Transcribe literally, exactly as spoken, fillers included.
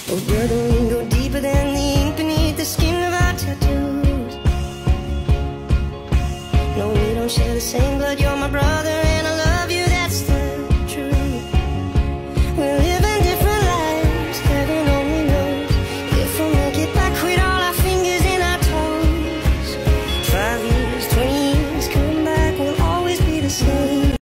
Oh brother, we go deeper than the ink beneath the skin of our tattoos. No, we don't share the same blood, you're my brother